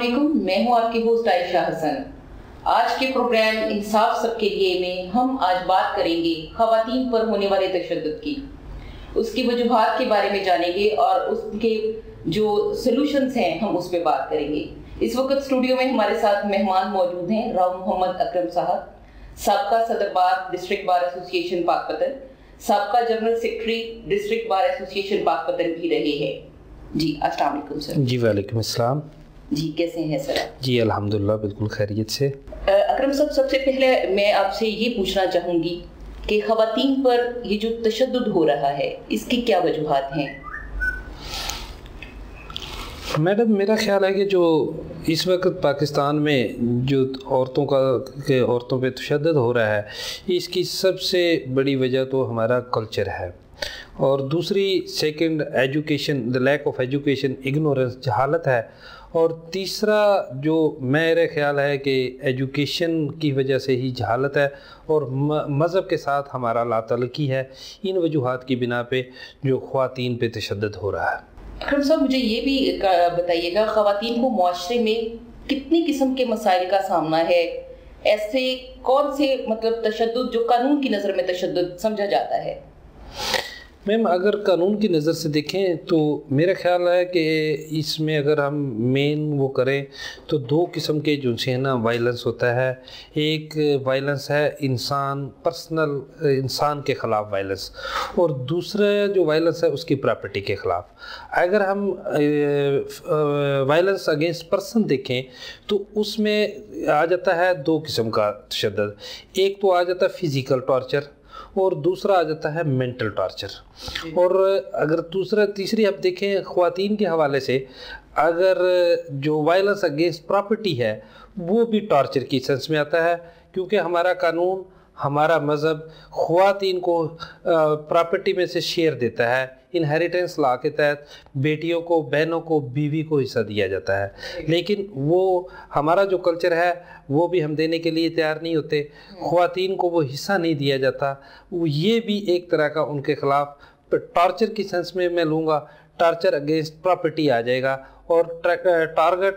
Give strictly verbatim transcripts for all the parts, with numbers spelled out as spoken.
अस्सलामुअलैकुम, मैं हूं आपकी होस्ट आयशा हसन। आज के प्रोग्राम इंसाफ सबके लिए में हम आज बात करेंगे खवातीन पर होने वाले तशद्दुद की, उसकी वजूहात के बारे में जानेंगे और उसके जो सॉल्यूशंस हैं हम उस पर बात करेंगे। इस वक्त स्टूडियो में हमारे साथ मेहमान मौजूद हैं राव मोहम्मद अकरम साहब, साबका सदर बार डिस्ट्रिक्ट बार एसोसिएशन पाकपतन, साबका general secretary district bar association Pakpattan भी रहे हैं। जी अस्सलाम वालेकुम सर। जी वालेकुम अस्सलाम। जी कैसे हैं सर? जी अल्हम्दुलिल्लाह बिल्कुल खैरियत से। अकरम साहब, सबसे पहले मैं आपसे ये पूछना चाहूँगी कि ख़वातीन पर ये जो तशद्दुद हो रहा है इसकी क्या वजूहात हैं? मैडम, मेरा ख्याल है कि जो इस वक्त पाकिस्तान में जो औरतों का के औरतों पे तशद्दुद हो रहा है, इसकी सबसे बड़ी वजह तो हमारा कल्चर है, और दूसरी second education, the lack of education, ignorance, जहालत है, और तीसरा जो मेरे ख्याल है कि एजुकेशन की वजह से ही जहालत है और मज़हब के साथ हमारा लातल्लुकी है। इन वजूहात की बिना पे जो ख़वातीन पे तशद्दुद हो रहा है। अकरम साहब, मुझे ये भी बताइएगा, ख़वातीन को मुआशरे में कितनी किस्म के मसाइल का सामना है? ऐसे कौन से मतलब तशद्दुद जो कानून की नज़र में तशद्दुद समझा जाता है? मैम, अगर कानून की नज़र से देखें तो मेरा ख्याल है कि इसमें अगर हम मेन वो करें तो दो किस्म के जो है ना वायलेंस होता है। एक वायलेंस है इंसान पर्सनल इंसान के ख़िलाफ़ वायलेंस, और दूसरा जो वायलेंस है उसकी प्रॉपर्टी के ख़िलाफ़। अगर हम वायलेंस अगेंस्ट पर्सन देखें तो उसमें आ जाता है दो किस्म का तशद्दुद। एक तो आ जाता है फ़िज़िकल टॉर्चर और दूसरा आ जाता है मेंटल टॉर्चर। और अगर दूसरा तीसरी आप देखें ख़वातीन के हवाले से, अगर जो वायलेंस अगेंस्ट प्रॉपर्टी है वो भी टॉर्चर की सेंस में आता है, क्योंकि हमारा कानून, हमारा मज़हब ख़वातीन को प्रॉपर्टी में से शेयर देता है। इनहेरिटेंस लॉ के तहत बेटियों को, बहनों को, बीवी को हिस्सा दिया जाता है, लेकिन वो हमारा जो कल्चर है वो भी हम देने के लिए तैयार नहीं होते। ख़वातीन को वो हिस्सा नहीं दिया जाता। ये भी एक तरह का उनके ख़िलाफ़ टॉर्चर की सेंस में मैं लूँगा, टॉर्चर अगेंस्ट प्रॉपर्टी आ जाएगा। और टारगेट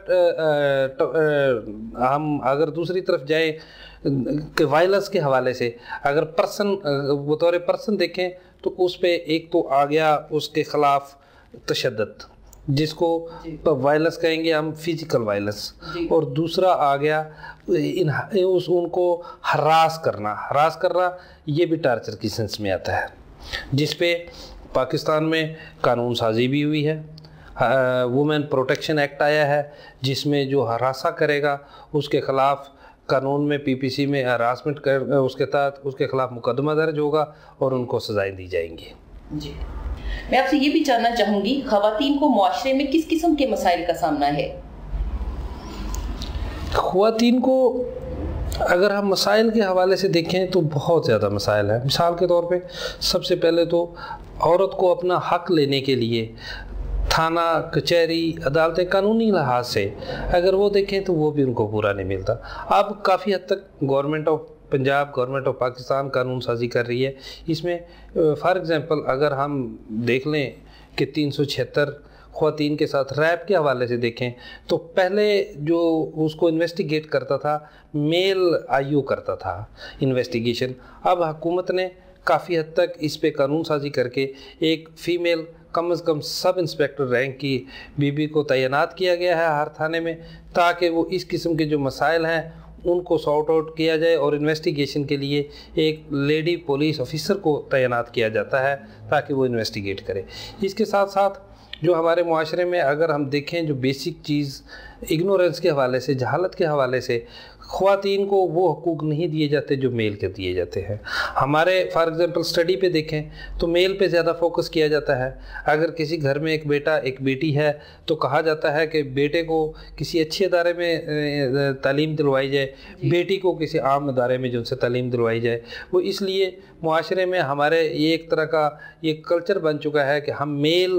हम अगर दूसरी तरफ जाए कि वायलेंस के हवाले से, अगर पर्सन बतौर पर्सन देखें तो उस पे एक तो आ गया उसके ख़िलाफ़ तशद्दुद, जिसको वायलेंस कहेंगे हम, फिज़िकल वायलेंस, और दूसरा आ गया इन उस उनको हरास करना। हरास करना ये भी टॉर्चर की सेंस में आता है, जिस पे पाकिस्तान में कानून साजी भी हुई है। वुमेन प्रोटेक्शन एक्ट आया है, जिसमें जो हरासा करेगा उसके ख़िलाफ़ कानून में पीपीसी में हरासमेंट कर उसके तहत उसके ख़िलाफ़ मुकदमा दर्ज होगा और उनको सज़ाएं दी जाएंगी। जी, मैं आपसे ये भी जानना चाहूँगी, ख़वातीन को मुआशरे में किस किस्म के मसाइल का सामना है? ख़वातीन को अगर हम मसाइल के हवाले से देखें तो बहुत ज़्यादा मसाइल हैं। मिसाल के तौर पे सबसे पहले तो औरत को अपना हक़ लेने के लिए थाना, कचहरी, अदालतें, कानूनी लिहाज से अगर वो देखें तो वो भी उनको पूरा नहीं मिलता। अब काफ़ी हद तक government of Punjab, government of Pakistan कानून साजी कर रही है। इसमें फॉर एग्ज़ाम्पल अगर हम देख लें कि तीन सौ छिहत्तर ख़वातीन के साथ रैप के हवाले से देखें तो पहले जो उसको इन्वेस्टिगेट करता था मेल आईओ करता था इन्वेस्टिगेशन। अब हुकूमत ने काफ़ी हद तक इस पे कानून साजी करके एक फ़ीमेल कम अज़ कम सब इंस्पेक्टर रैंक की बीबी को तैनात किया गया है हर थाने में, ताकि वो इस किस्म के जो मसाइल हैं उनको सॉर्ट आउट किया जाए। और इन्वेस्टिगेशन के लिए एक लेडी पुलिस ऑफिसर को तैनात किया जाता है ताकि वो इन्वेस्टिगेट करे। इसके साथ साथ जो हमारे मुआशरे में अगर हम देखें जो बेसिक चीज़ इग्नोरेंस के हवाले से, जहालत के हवाले से ख़वातीन को वो हकूक़ नहीं दिए जाते जो मेल के दिए जाते हैं। हमारे फॉर एग्ज़ाम्पल स्टडी पे देखें तो मेल पे ज़्यादा फोकस किया जाता है। अगर किसी घर में एक बेटा एक बेटी है तो कहा जाता है कि बेटे को किसी अच्छे अदारे में तालीम दिलवाई जाए, बेटी को किसी आम अदारे में जो उनसे तालीम दिलवाई जाए। वो इसलिए मुआशरे में हमारे ये एक तरह का ये कल्चर बन चुका है कि हम मेल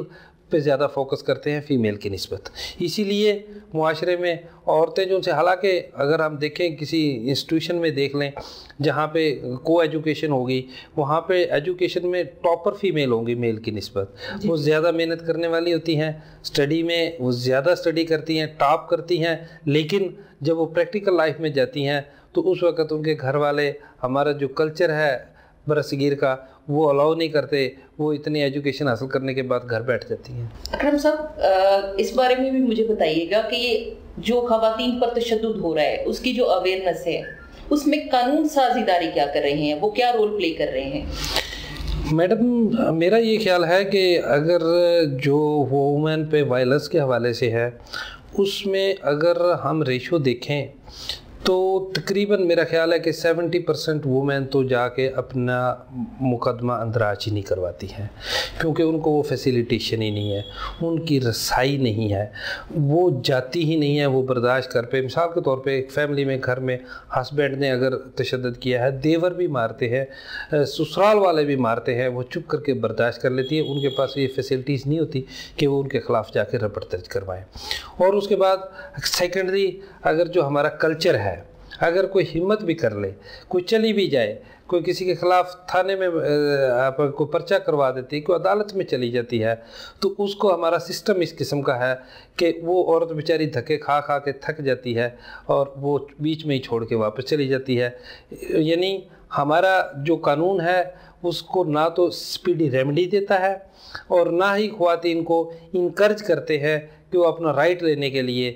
पे ज़्यादा फोकस करते हैं फीमेल की निस्बत। इसीलिए मुआशरे में औरतें जो से, हालांकि अगर हम देखें किसी इंस्टीट्यूशन में देख लें जहाँ पे को एजुकेशन होगी, वहाँ पे एजुकेशन में टॉपर फीमेल होंगी मेल की निस्बत। वो ज़्यादा मेहनत करने वाली होती हैं, स्टडी में वो ज़्यादा स्टडी करती हैं, टॉप करती हैं, लेकिन जब वो प्रैक्टिकल लाइफ में जाती हैं तो उस वक़्त उनके घर वाले, हमारा जो कल्चर है बरसगीर का, वो अलाउ नहीं करते। वो इतनी एजुकेशन हासिल करने के बाद घर बैठ जाती हैं। अकरम साहब, इस बारे में भी मुझे बताइएगा कि ये जो ख़वातीन पर तशद्दुद हो रहा है उसकी जो अवेयरनेस है, उसमें कानून साज इदारे क्या कर रहे हैं, वो क्या रोल प्ले कर रहे हैं? मैडम, मेरा ये ख्याल है कि अगर जो वुमेन पे वायलेंस के हवाले से है, उसमें अगर हम रेशो देखें तो तकरीबन मेरा ख्याल है कि सत्तर परसेंट वुमेन तो जाके अपना मुकदमा अंदराज ही नहीं करवाती हैं, क्योंकि उनको वो फैसिलिटेशन ही नहीं है, उनकी रसाई नहीं है, वो जाती ही नहीं है, वो बर्दाश्त कर पे। मिसाल के तौर पे एक फैमिली में, घर में हस्बैंड ने अगर तशद्दुद किया है, देवर भी मारते हैं, ससुराल वाले भी मारते हैं, वो चुप करके बर्दाश्त कर लेती है। उनके पास ये फैसिलिटीज़ नहीं होती कि वो उनके ख़िलाफ़ जाके रपट दर्ज करवाएँ। और उसके बाद सेकेंडरी, अगर जो हमारा कल्चर है, अगर कोई हिम्मत भी कर ले, कोई चली भी जाए, कोई किसी के ख़िलाफ़ थाने में आपको पर्चा करवा देती है, कोई अदालत में चली जाती है, तो उसको हमारा सिस्टम इस किस्म का है कि वो औरत बेचारी धक्के खा खा के थक जाती है और वो बीच में ही छोड़ के वापस चली जाती है। यानी हमारा जो कानून है उसको ना तो स्पीडी रेमेडी देता है और ना ही ख़वातीन को इनकरेज करते हैं कि वो अपना राइट लेने के लिए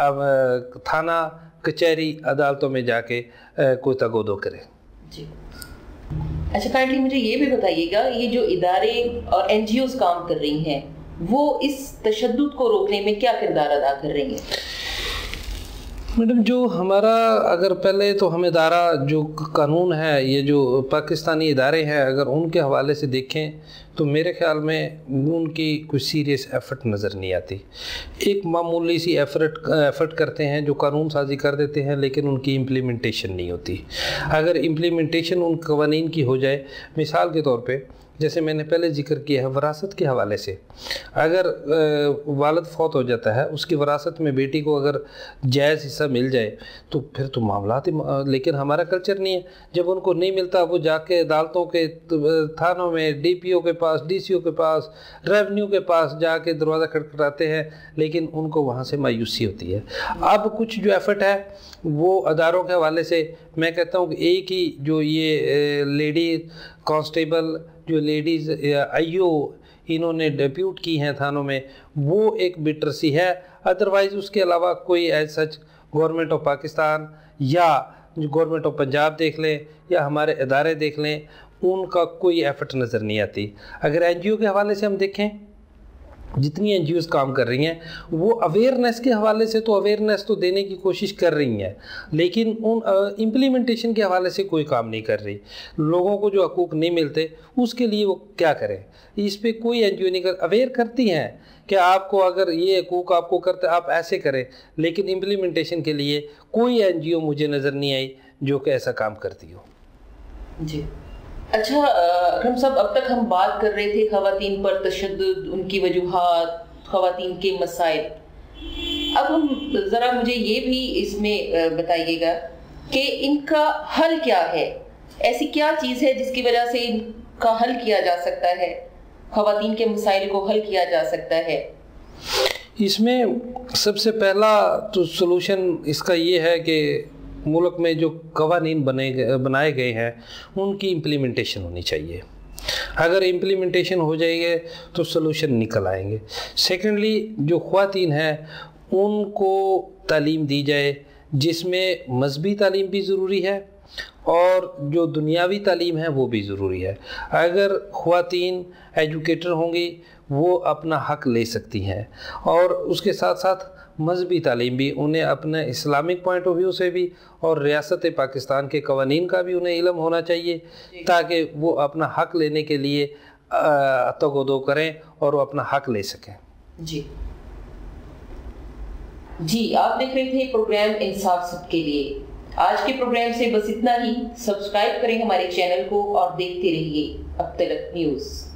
थाना, कचहरी, अदालतों में जाके कोई तगोदो करे। जी, अच्छा, काइंडली मुझे ये भी बताइएगा, ये जो इदारे और एनजीओज काम कर रही हैं, वो इस तशद्दुद को रोकने में क्या किरदार अदा कर रही हैं? मैडम, जो हमारा, अगर पहले तो हम इदारा जो कानून है, ये जो पाकिस्तानी इदारे हैं, अगर उनके हवाले से देखें तो मेरे ख्याल में उनकी कोई सीरियस एफ़र्ट नज़र नहीं आती। एक मामूली सी एफ़र्ट एफ़र्ट करते हैं, जो कानून साजी कर देते हैं, लेकिन उनकी इम्प्लीमेंटेशन नहीं होती। अगर इम्प्लीमेंटेशन उन कवानीन की हो जाए, मिसाल के तौर पे जैसे मैंने पहले जिक्र किया है वरासत के हवाले से, अगर वालिद फौत हो जाता है, उसकी वरासत में बेटी को अगर जायज़ हिस्सा मिल जाए तो फिर तो मामला ही, लेकिन हमारा कल्चर नहीं है। जब उनको नहीं मिलता, वो जाके अदालतों के, थानों में, डीपीओ के पास, डीसीओ के पास, रेवेन्यू के पास जाके दरवाज़ा खटखटाते हैं, लेकिन उनको वहाँ से मायूसी होती है। अब कुछ जो एफ़र्ट है वो अदारों के हवाले से, मैं कहता हूँ कि एक ही जो ये लेडी कांस्टेबल, जो लेडीज़ आईओ इन्होंने डेप्यूट की हैं थानों में, वो एक बिटरसी है। अदरवाइज़ उसके अलावा कोई as such government of Pakistan या गवर्नमेंट ऑफ पंजाब देख लें या हमारे इदारे देख लें, उनका कोई एफर्ट नज़र नहीं आती। अगर एनजीओ के हवाले से हम देखें, जितनी एनजीओज काम कर रही हैं, वो अवेयरनेस के हवाले से तो अवेयरनेस तो देने की कोशिश कर रही हैं, लेकिन उन इम्प्लीमेंटेशन के हवाले से कोई काम नहीं कर रही। लोगों को जो हकूक़ नहीं मिलते उसके लिए वो क्या करें, इस पे कोई एनजीओ नहीं कर। अवेयर करती हैं कि आपको अगर ये हकूक़ आपको करते आप ऐसे करें, लेकिन इम्प्लीमेंटेशन के लिए कोई एनजीओ मुझे नज़र नहीं आई जो कि ऐसा काम करती हो। जी, अच्छा अकरम साहब, अब तक हम बात कर रहे थे ख़वातीन पर तशद्दुद, उनकी वजूहात, ख़वातीन के मसाइल। अब हम ज़रा मुझे ये भी इसमें बताइएगा कि इनका हल क्या है, ऐसी क्या चीज़ है जिसकी वजह से इनका हल किया जा सकता है, ख़वातीन के मसाइल को हल किया जा सकता है? इसमें सबसे पहला तो सलूशन इसका ये है कि मुल्क में जो कवानीन बने बनाए गए हैं उनकी इम्प्लीमेंटेशन होनी चाहिए। अगर इम्प्लीमेंटेशन हो जाएगी तो सलूशन निकल आएंगे। सेकेंडली, जो ख़वातीन हैं उनको तालीम दी जाए, जिसमें मज़हबी तालीम भी ज़रूरी है और जो दुनियावी तालीम है वो भी ज़रूरी है। अगर ख़वातीन एजुकेटर होंगी वो अपना हक़ ले सकती हैं, और उसके साथ साथ मज़हबी तालीम भी, उन्हें अपने इस्लामिक पॉइंट ऑफ व्यू से भी और रियासत पाकिस्तान के कवानीन का भी उन्हें इल्म होना चाहिए, ताकि वो अपना हक़ लेने के लिए तगोदो करें और वो अपना हक़ ले सकें। जी जी आप देख रहे थे प्रोग्राम इंसाफ सबके लिए। आज के प्रोग्राम से बस इतना ही। सब्सक्राइब करें हमारे चैनल को और देखते रहिए अब तलक न्यूज़।